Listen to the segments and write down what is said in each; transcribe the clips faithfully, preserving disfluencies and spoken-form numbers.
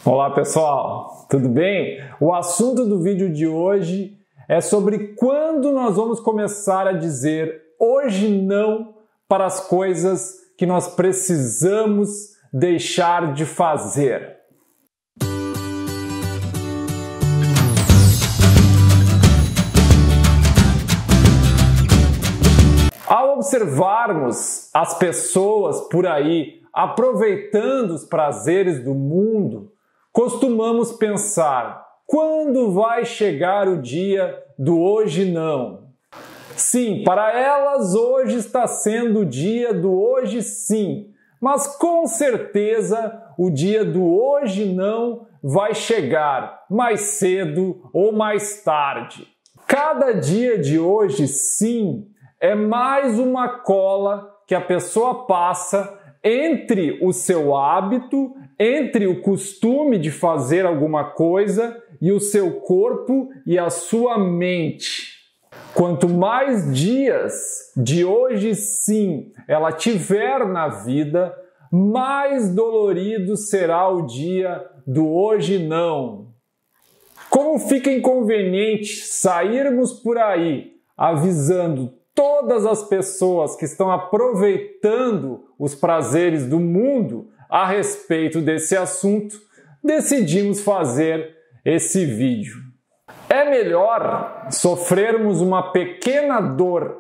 Olá pessoal, tudo bem? O assunto do vídeo de hoje é sobre quando nós vamos começar a dizer hoje não para as coisas que nós precisamos deixar de fazer. Ao observarmos as pessoas por aí aproveitando os prazeres do mundo, costumamos pensar, quando vai chegar o dia do hoje não? Sim, para elas hoje está sendo o dia do hoje sim, mas com certeza o dia do hoje não vai chegar mais cedo ou mais tarde. Cada dia de hoje sim é mais uma cola que a pessoa passa entre o seu hábito, entre o costume de fazer alguma coisa e o seu corpo e a sua mente. Quanto mais dias de hoje sim ela tiver na vida, mais dolorido será o dia do hoje não. Como fica inconveniente sairmos por aí avisando todas as pessoas que estão aproveitando os prazeres do mundo a respeito desse assunto, decidimos fazer esse vídeo. É melhor sofrermos uma pequena dor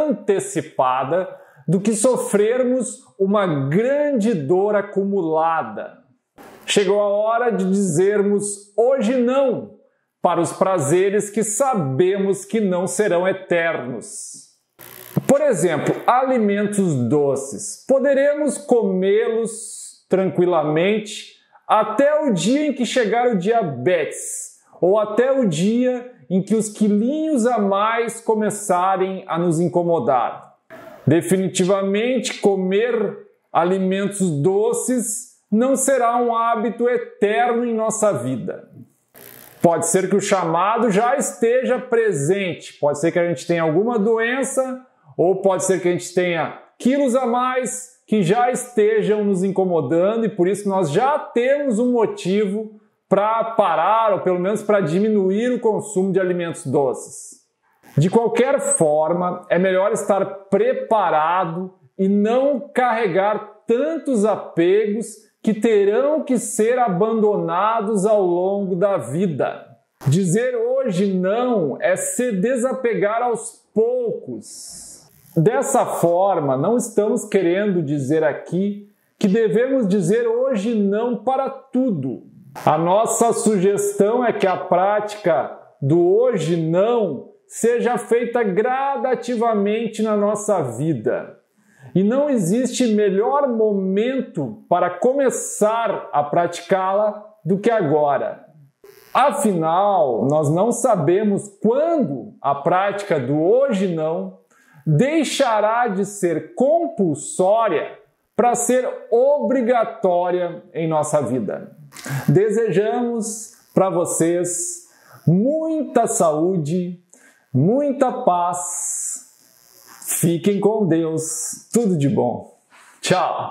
antecipada do que sofrermos uma grande dor acumulada. Chegou a hora de dizermos hoje não para os prazeres que sabemos que não serão eternos. Por exemplo, alimentos doces. Poderemos comê-los tranquilamente até o dia em que chegar o diabetes, ou até o dia em que os quilinhos a mais começarem a nos incomodar. Definitivamente, comer alimentos doces não será um hábito eterno em nossa vida. Pode ser que o chamado já esteja presente, pode ser que a gente tenha alguma doença, ou pode ser que a gente tenha quilos a mais que já estejam nos incomodando e por isso nós já temos um motivo para parar ou pelo menos para diminuir o consumo de alimentos doces. De qualquer forma, é melhor estar preparado e não carregar tantos apegos que terão que ser abandonados ao longo da vida. Dizer hoje não é se desapegar aos poucos. Dessa forma, não estamos querendo dizer aqui que devemos dizer hoje não para tudo. A nossa sugestão é que a prática do hoje não seja feita gradativamente na nossa vida. E não existe melhor momento para começar a praticá-la do que agora. Afinal, nós não sabemos quando a prática do hoje não deixará de ser compulsória para ser obrigatória em nossa vida. Desejamos para vocês muita saúde, muita paz. Fiquem com Deus. Tudo de bom. Tchau!